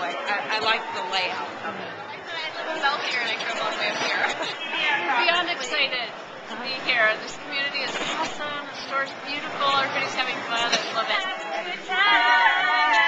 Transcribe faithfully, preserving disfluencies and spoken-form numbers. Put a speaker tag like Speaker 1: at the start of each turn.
Speaker 1: I, I, I like the layout of it.
Speaker 2: I live out here and I drove all the way up here.
Speaker 3: Beyond excited to be here. This community is awesome. The store's beautiful. Everybody's having fun. I love it.